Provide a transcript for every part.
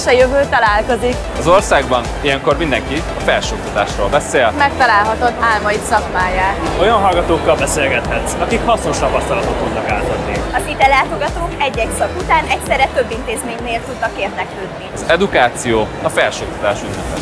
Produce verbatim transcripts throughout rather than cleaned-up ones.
és a jövő találkozik. Az országban ilyenkor mindenki a felsőoktatásról beszél. Megtalálhatod álmaid szakmáját. Olyan hallgatókkal beszélgethetsz, akik hasznos tapasztalatot tudnak átadni. Az ide látogatók egy-egy szak után egyszerre több intézménynél tudnak érdeklődni. Az edukáció a felsőoktatás ünnepe.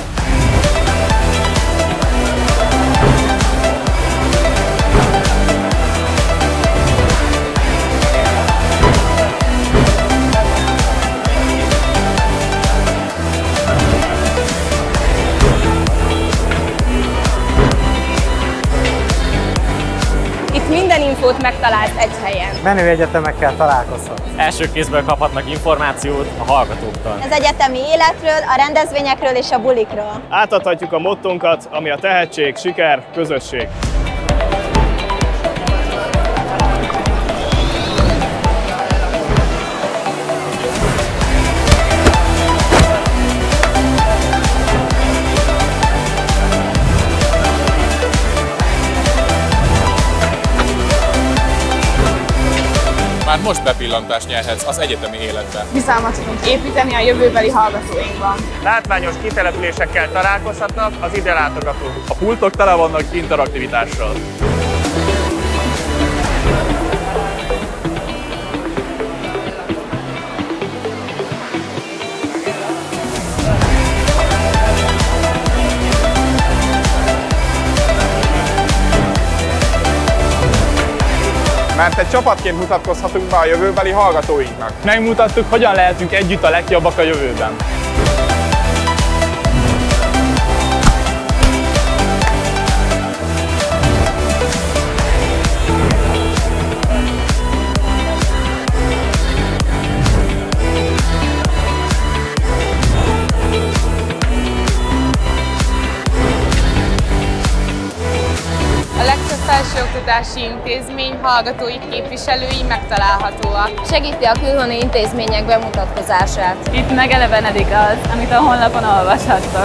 Itt minden infót megtalálsz egy helyen. Menő egyetemekkel találkozhatsz. Első kézből kaphatnak információt a hallgatóktól. Az egyetemi életről, a rendezvényekről és a bulikról. Átadhatjuk a mottónkat, ami a tehetség, siker, közösség. Már most bepillantást nyerhetsz az egyetemi életbe. Bizalmat tudunk építeni a jövőbeli hallgatóinkban. Látványos kitelepülésekkel találkozhatnak az ide látogatók. A pultok tele vannak interaktivitással. Mert egy csapatként mutatkozhatunk be a jövőbeli hallgatóinknak. Megmutattuk, hogyan lehetünk együtt a legjobbak a jövőben. A legtöbb felsőoktatási intézmény hallgatói képviselői megtalálhatóak. Segíti a külhoni intézmények bemutatkozását. Itt megelevenedik az, amit a honlapon olvashattok.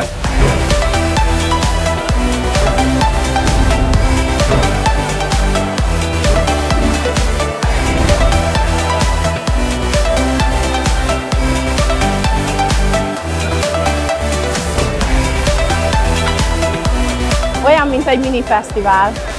Olyan, mint egy mini fesztivál.